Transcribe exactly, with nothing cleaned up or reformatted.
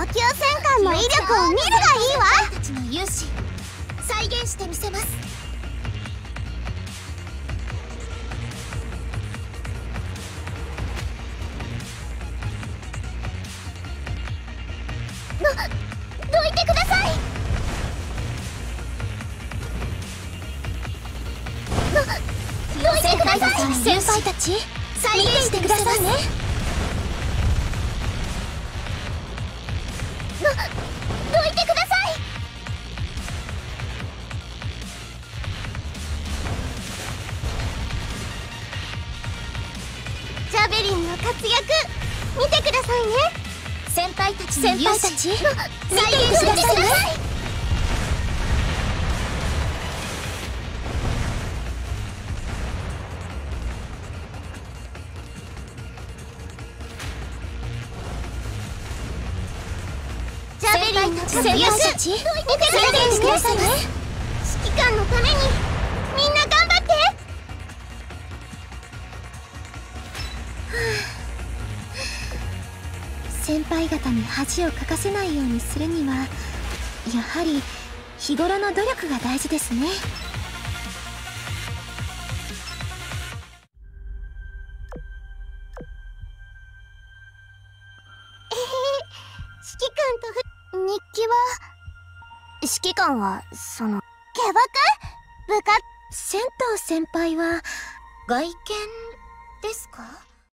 級戦艦の威力を見るがいいわ。 たちの勇姿再現してみせます。ど、どいてください。ど、どいてください。先輩たち再現してくださいね。ど、どいてください。 ジャベリンの活躍見てくださいね。 先輩たちの勇姿先輩たち再現してくださいね。 ジャベリンの活躍先輩たち見てくださいね。 してくださいね。 指揮官のためにみんな頑張って。 先輩方に恥をかかせないようにするにはやはり日頃の努力が大事ですね。 指揮官とふ日記は指揮官はその下僕部下仙道先輩は外見ですか？